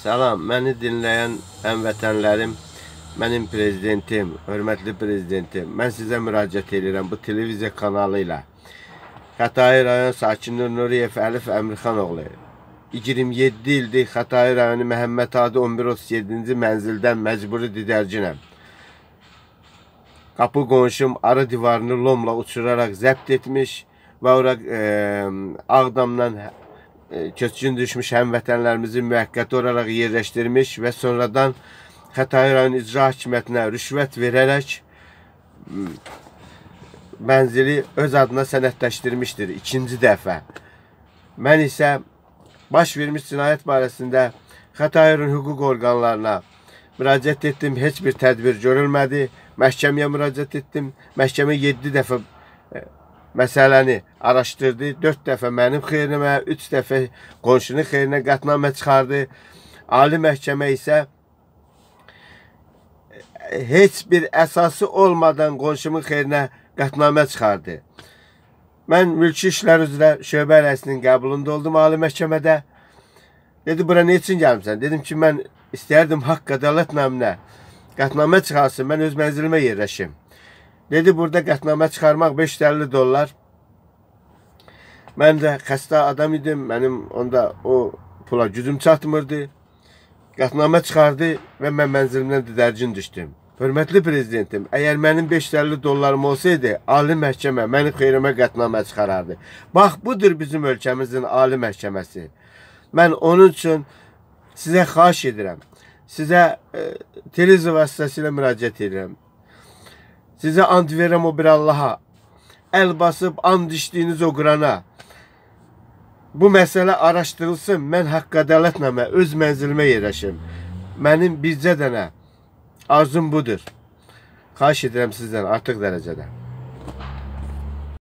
Salam, məni dinləyən həmvətənlərim, mənim prezidentim, hörmətli prezidentim, mən sizə müraciət edirəm bu televiziya kanalı ilə. Xətai rayon sakini Nuriyev Əlif Əmirxanoğlu 27 ildir Xətai rayonu Məhəmməd Adi 1137-ci mənzildən məcburi didərcinəm. Qapı qonşum arı divarını lomla uçuraraq zəbt etmiş və ora Ağdamdan köçkün düşmüş həmvətənlərimizi müvəqqəti olaraq yerləşdirmiş və sonradan Xətai rayon icra hakimiyyətinə rüşvət verərək mənzili öz adına sənədləşdirmişdir ikinci dəfə. Mən isə baş vermiş cinayət barəsində Xətai rayon hüquq orqanlarına müraciət etdim, heç bir tədbir görülmədi. Məhkəməyə müraciət etdim, məhkəmə 7 dəfə məsələni araşdırdı, 4 dəfə mənim xeyrimə, 3 dəfə qonşunun xeyrinə qətnamə çıxardı. Ali məhkəmə isə heç bir əsası olmadan qonşumun xeyrinə qətnamə çıxardı. Mən mülki işlər üzrə şöbə rəisinin qəbulunda oldum Ali məhkəmədə. Dedi, bura ne üçün gəlmişsən? Dedim ki, mən istəyərdim haqq ədalət naminə qətnamə çıxarsın, mən öz mənzilimə yerləşim. Dedi, burada qətnamə çıxarmaq $550. Mən də xəstə adam idim, mənim onda o pula gücüm çatmırdı. Qətnamə çıxardı və mən mənzilimdən didərgin düşdüm. Hörmətli prezidentim, əgər mənim $550 olsaydı, Ali məhkəmə mənim xeyrimə qətnamə çıxarardı. Bax, budur bizim ölkəmizin Ali məhkəməsi. Mən onun üçün sizə xahiş edirəm. Sizə televiziya vasitəsilə müraciət edirəm. Sizə and verirəm o bir Allaha. Əl basıb and içdiyiniz o Qurana. Bu məsələ araşdırılsın. Mən haqq ədalətnamə öz mənzilimə yerləşim. Mənim bircə dənə arzum budur. Xahiş edirəm sizdən artıq dərəcədə.